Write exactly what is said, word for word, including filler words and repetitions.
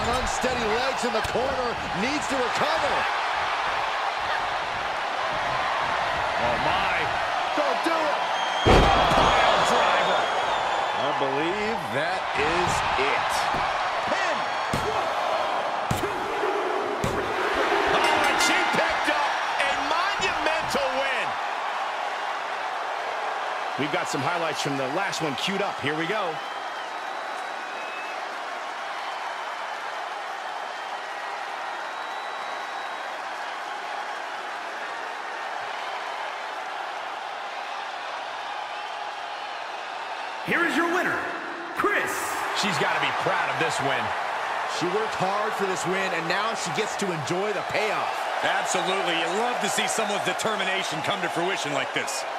unsteady legs in the corner, needs to recover. Oh, my. Don't do it. Pile driver. I believe that is it. Pin. One, two. Oh, and she picked up a monumental win. We've got some highlights from the last one queued up. Here we go. Here is your winner, Kris. She's got to be proud of this win. She worked hard for this win, and now she gets to enjoy the payoff. Absolutely. You love to see someone's determination come to fruition like this.